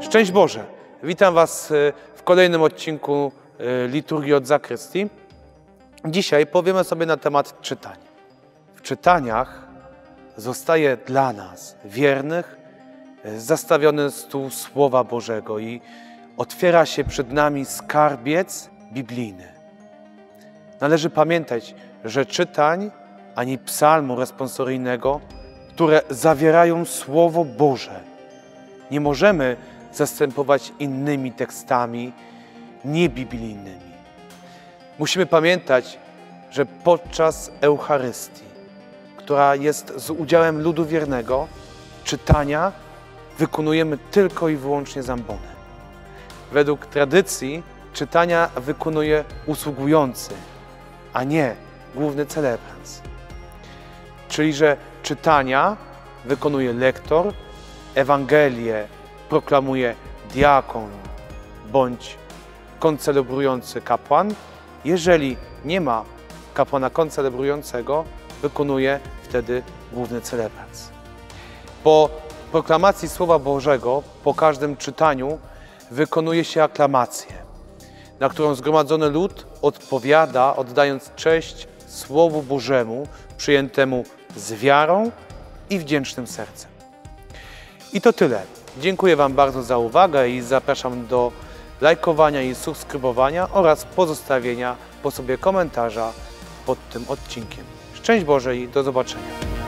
Szczęść Boże! Witam Was w kolejnym odcinku Liturgii od Zakrystii. Dzisiaj powiemy sobie na temat czytań. W czytaniach zostaje dla nas, wiernych, zastawiony stół Słowa Bożego i otwiera się przed nami skarbiec biblijny. Należy pamiętać, że czytań ani psalmu responsoryjnego, które zawierają Słowo Boże, nie możemy zastępować innymi tekstami niebiblijnymi. Musimy pamiętać, że podczas Eucharystii, która jest z udziałem ludu wiernego, czytania wykonujemy tylko i wyłącznie z ambony. Według tradycji czytania wykonuje usługujący, a nie główny celebrant. Czyli, że czytania wykonuje lektor, Ewangelię proklamuje diakon bądź koncelebrujący kapłan. Jeżeli nie ma kapłana koncelebrującego, wykonuje wtedy główny celebrant. Po proklamacji Słowa Bożego, po każdym czytaniu wykonuje się aklamację, na którą zgromadzony lud odpowiada, oddając cześć Słowu Bożemu, przyjętemu z wiarą i wdzięcznym sercem. I to tyle. Dziękuję Wam bardzo za uwagę i zapraszam do lajkowania i subskrybowania oraz pozostawienia po sobie komentarza pod tym odcinkiem. Szczęść Boże i do zobaczenia.